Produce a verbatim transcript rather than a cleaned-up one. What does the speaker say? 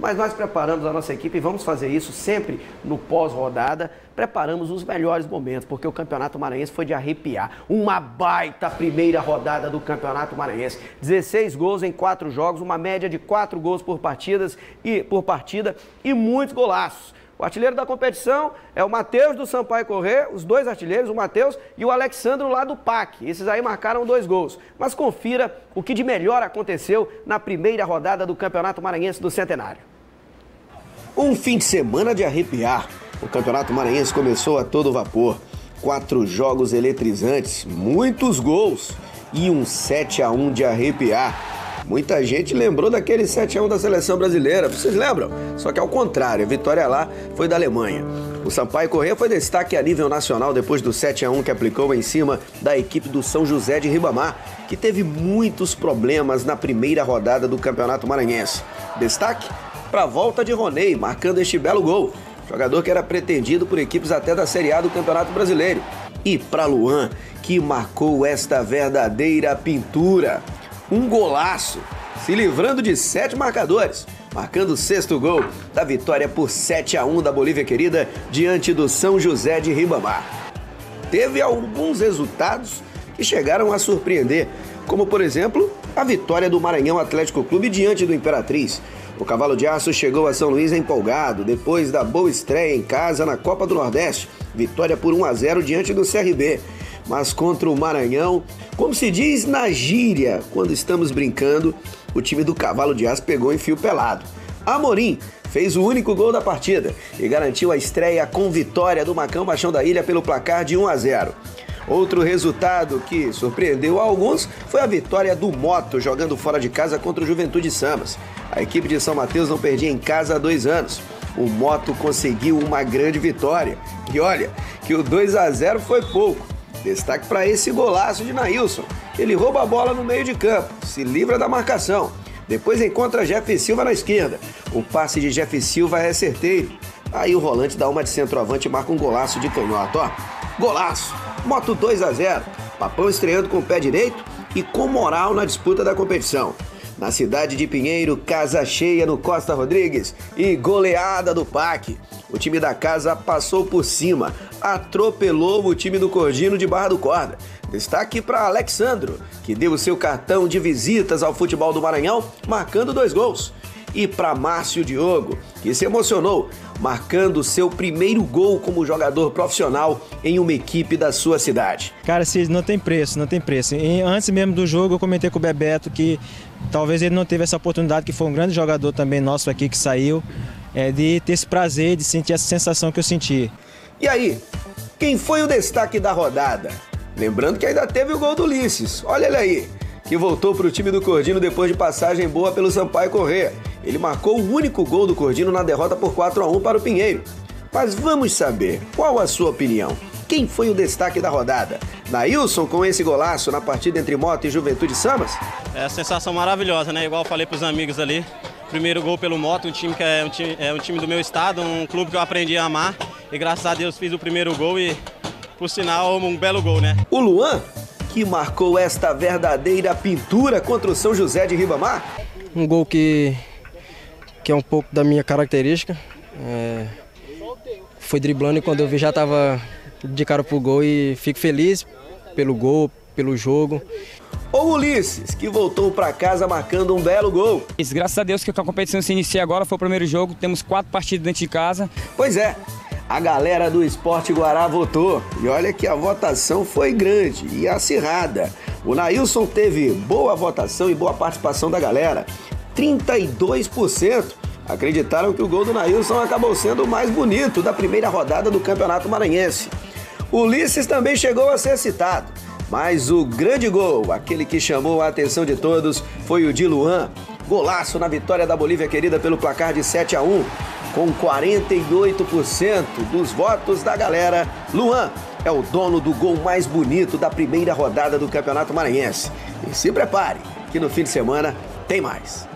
mas nós preparamos a nossa equipe e vamos fazer isso sempre no pós-rodada. Preparamos os melhores momentos, porque o Campeonato Maranhense foi de arrepiar. Uma baita primeira rodada do Campeonato Maranhense. dezesseis gols em quatro jogos, uma média de quatro gols por, partidas e, por partida e muitos golaços. O artilheiro da competição é o Matheus do Sampaio Corrêa, os dois artilheiros, o Matheus e o Alexandro lá do P A C. Esses aí marcaram dois gols. Mas confira o que de melhor aconteceu na primeira rodada do Campeonato Maranhense do Centenário. Um fim de semana de arrepiar. O Campeonato Maranhense começou a todo vapor. Quatro jogos eletrizantes, muitos gols e um sete a um de arrepiar. Muita gente lembrou daquele sete a um da seleção brasileira, vocês lembram? Só que ao contrário, a vitória lá foi da Alemanha. O Sampaio Corrêa foi destaque a nível nacional depois do sete a um que aplicou em cima da equipe do São José de Ribamar, que teve muitos problemas na primeira rodada do Campeonato Maranhense. Destaque para a volta de Ronei, marcando este belo gol. Jogador que era pretendido por equipes até da Série A do Campeonato Brasileiro. E para Luan, que marcou esta verdadeira pintura. Um golaço, se livrando de sete marcadores, marcando o sexto gol da vitória por sete a um da Bolívia Querida diante do São José de Ribamar. Teve alguns resultados que chegaram a surpreender, como por exemplo, a vitória do Maranhão Atlético Clube diante do Imperatriz. O Cavalo de Aço chegou a São Luís empolgado, depois da boa estreia em casa na Copa do Nordeste, vitória por um a zero diante do C R B. Mas contra o Maranhão, como se diz na gíria, quando estamos brincando, o time do Cavalo de Aço pegou em fio pelado. Amorim fez o único gol da partida e garantiu a estreia com vitória do Macão Baixão da Ilha pelo placar de um a zero. Outro resultado que surpreendeu a alguns foi a vitória do Moto jogando fora de casa contra o Juventude Samas. A equipe de São Mateus não perdia em casa há dois anos. O Moto conseguiu uma grande vitória. E olha, que o dois a zero foi pouco. Destaque para esse golaço de Nailson. Ele rouba a bola no meio de campo, se livra da marcação. Depois encontra Jeff Silva na esquerda. O passe de Jeff Silva é certeiro. Aí o volante dá uma de centroavante e marca um golaço de canhota. Ó, golaço! Moto dois a zero. Papão estreando com o pé direito e com moral na disputa da competição. Na cidade de Pinheiro, casa cheia no Costa Rodrigues e goleada do P A C. O time da casa passou por cima, atropelou o time do Cordino de Barra do Corda. Destaque para Alexandro, que deu o seu cartão de visitas ao futebol do Maranhão, marcando dois gols. E para Márcio Diogo, que se emocionou, marcando seu primeiro gol como jogador profissional em uma equipe da sua cidade. Cara, não tem preço, não tem preço. E antes mesmo do jogo eu comentei com o Bebeto que talvez ele não teve essa oportunidade, que foi um grande jogador também nosso aqui que saiu, é, de ter esse prazer, de sentir essa sensação que eu senti. E aí, quem foi o destaque da rodada? Lembrando que ainda teve o gol do Ulisses, olha ele aí, que voltou para o time do Cordino depois de passagem boa pelo Sampaio Corrêa. Ele marcou o único gol do Cordino na derrota por quatro a um para o Pinheiro. Mas vamos saber, qual a sua opinião? Quem foi o destaque da rodada? Nailson com esse golaço na partida entre Moto e Juventude Samas? É a sensação maravilhosa, né? Igual eu falei para os amigos ali. Primeiro gol pelo Moto, um time que é um time, é um time do meu estado, um clube que eu aprendi a amar. E graças a Deus fiz o primeiro gol e, por sinal, um belo gol, né? O Luan, que marcou esta verdadeira pintura contra o São José de Ribamar? Um gol que, que é um pouco da minha característica. É, foi driblando e quando eu vi já estava de cara pro gol e fico feliz pelo gol, pelo jogo. O Ulisses, que voltou para casa marcando um belo gol. Graças a Deus que a competição se inicia agora, foi o primeiro jogo, temos quatro partidas dentro de casa. Pois é, a galera do Esporte Guará votou e olha que a votação foi grande e acirrada. O Nailson teve boa votação e boa participação da galera, trinta e dois por cento. Acreditaram que o gol do Nailson acabou sendo o mais bonito da primeira rodada do Campeonato Maranhense. Ulisses também chegou a ser citado, mas o grande gol, aquele que chamou a atenção de todos, foi o de Luan. Golaço na vitória da Bolívia Querida pelo placar de sete a um. Com quarenta e oito por cento dos votos da galera, Luan é o dono do gol mais bonito da primeira rodada do Campeonato Maranhense. E se prepare, que no fim de semana tem mais.